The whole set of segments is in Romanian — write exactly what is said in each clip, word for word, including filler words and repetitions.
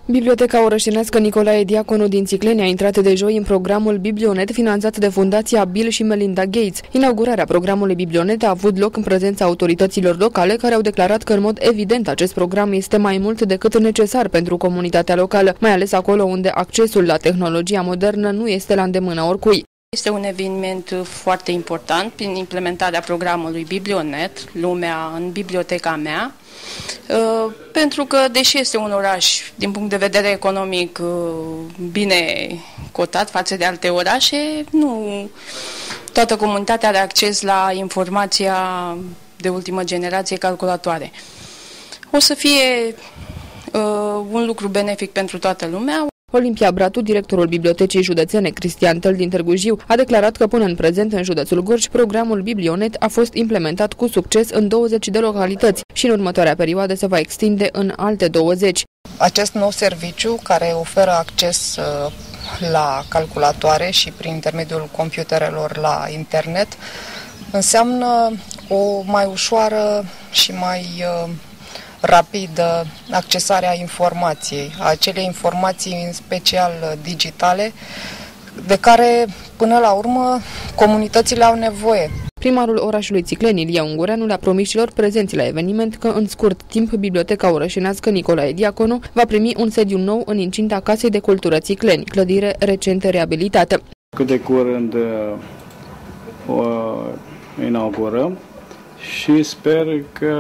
Biblioteca orășenească Nicolae Diaconu din Țicleni a intrat de joi în programul Biblionet, finanțat de Fundația Bill și Melinda Gates. Inaugurarea programului Biblionet a avut loc în prezența autorităților locale, care au declarat că, în mod evident, acest program este mai mult decât necesar pentru comunitatea locală, mai ales acolo unde accesul la tehnologia modernă nu este la îndemâna oricui. Este un eveniment foarte important prin implementarea programului Biblionet, lumea în biblioteca mea, pentru că, deși este un oraș, din punct de vedere economic, bine cotat față de alte orașe, nu toată comunitatea are acces la informația de ultimă generație, calculatoare. O să fie un lucru benefic pentru toată lumea. Olimpia Bratu, directorul Bibliotecii Județene Cristian Tăl din Târgu Jiu, a declarat că până în prezent în județul Gorj programul Biblionet a fost implementat cu succes în douăzeci de localități și în următoarea perioadă se va extinde în alte douăzeci. Acest nou serviciu, care oferă acces la calculatoare și prin intermediul computerelor la internet, înseamnă o mai ușoară și mai rapidă accesarea informației, a acelei informații în special digitale, de care până la urmă comunitățile au nevoie. Primarul orașului Țicleni, Ilie Ungureanu, le-a promis celor prezenți la eveniment că în scurt timp Biblioteca orășenească Nicolae Diaconu va primi un sediu nou în incinta Casei de Cultură Țicleni, clădire recent reabilitată. Cât de curând o inaugurăm și sper că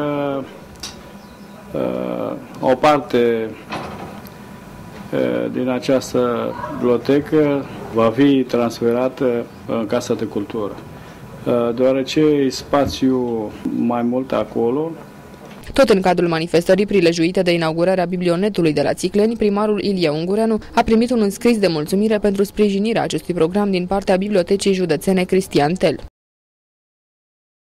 Uh, o parte uh, din această bibliotecă va fi transferată în Casa de Cultură, uh, deoarece e spațiu mai mult acolo. Tot în cadrul manifestării prilejuite de inaugurarea Biblionetului de la Țicleni, primarul Ilie Ungureanu a primit un înscris de mulțumire pentru sprijinirea acestui program din partea Bibliotecii Județene Cristian Tăl.